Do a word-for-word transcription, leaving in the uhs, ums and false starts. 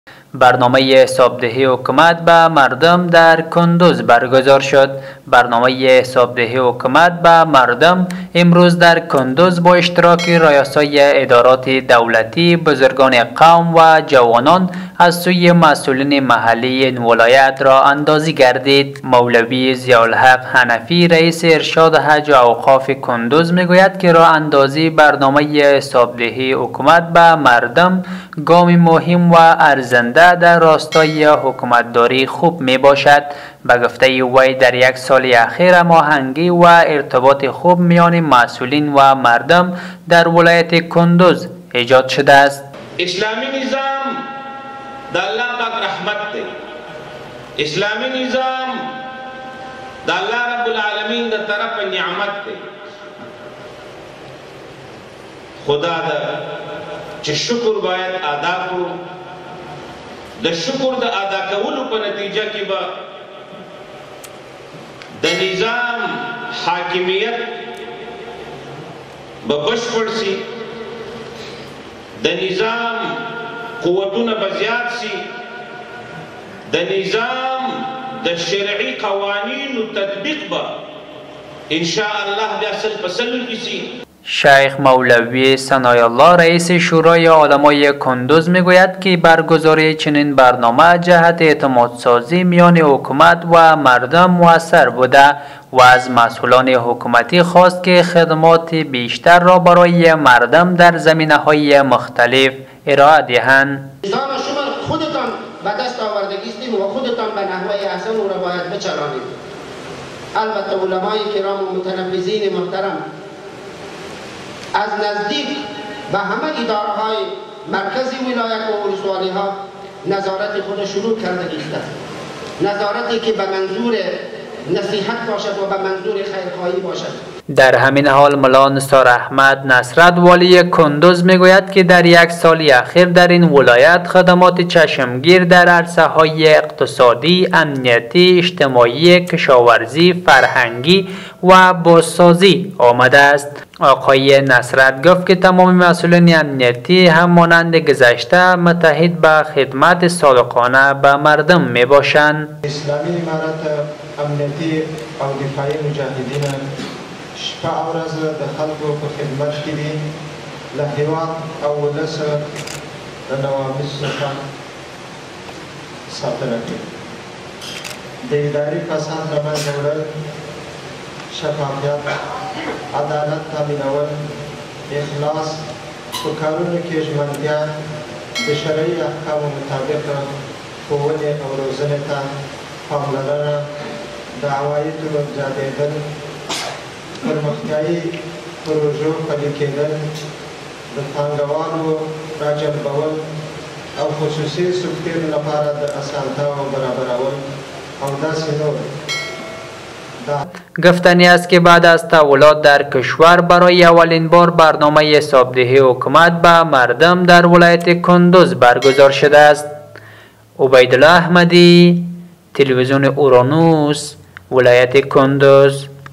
برنامه حسابدهی حکومت به مردم در کندوز برگزار شد. برنامه حسابدهی حکومت به مردم امروز در کندوز با اشتراک رؤسای ادارات دولتی، بزرگان قوم و جوانان از سوی مسئولین محلی این ولایت را اندازی گردید. مولوی ضیاءالحق حنفی رئیس ارشاد حج و اوقاف کندوز میگوید که راه اندازی برنامه حسابدهی حکومت به مردم گام مهم و ارزنده در راستای حکومتداری خوب می باشد. به گفته وی در یک سال اخیر هماهنگی و ارتباط خوب میان مسئولین و مردم در ولایت کندوز ایجاد شده است. اسلامی نظام د الله پاک رحمت دی. اسلامی نظام د الله رب العالمین د طرف نعمت دی. خدا دا چې شکر باید ادا کړو. د شکر د ادا کولو په نتیجه کې به د نظام حاکمیت به بشپړ شي، د نظام قوتونه به زیات شي، د نظام د شرعي قوانینو تطبیق به ان شاء الله بیا سل په سلو کې شي. شیخ مولوی ثنای الله رئیس شورای علمای کندوز میگوید که برگزاری چنین برنامه جهت اعتماد سازی میان حکومت و مردم مؤثر بوده و از مسئولان حکومتی خواست که خدمات بیشتر را برای مردم در زمینه‌های مختلف ارائه دهند. نظام شما خودتان به دست آوردگیستیم و خودتان به نحوه احسن او را باید بچرانید. البته علمای کرام و متنفذین محترم از نزدیک به همه اداره های مرکزی ولایت و ولسوالی ها نظارت خود شروع کرده است. نظارتی که به منظور نصیحت باشد و به منظور خیرخواهی باشد. در همین حال ملا نثار احمد نصرت والی کندوز میگوید که در یک سال اخیر در این ولایت خدمات چشمگیر در عرصه های اقتصادی، امنیتی، اجتماعی، کشاورزی، فرهنگی و بازسازی آمده است. آقای نصرت گفت که تمام مسئولین امنیتی هم مانند گذشته متحد به خدمت صادقانه به مردم می باشند. اسلامی امارت امنیتی او دفاعی مجاهدین شپه او ورځ د خلکو په خدمت کې دي، له هېواد او ولس د نواميس څخه ساتنه کوي. د اداري فساد له منځه وړل، شفافیت، عدالت تامینول، اخلاص، په کارونو کې ژمنتیا، د شرعي احکامو مطابق ښوونې او روزنې ته پاملرنه، د عوایدو زیاتېدل، پرمختیایي پروژو پلي کېدل، د پانګوالو راجلبول او خصوصي سکتور لپاره د اسانتیاو برابرول او داسې نور. گفتنی است که بعد از تحولات در کشور برای اولین بار برنامه حسابدهی حکومت به مردم در ولایت کندوز برگزار شده است. عبیدالله احمدی، تلویزیون اورانوس، ولایت کندوز.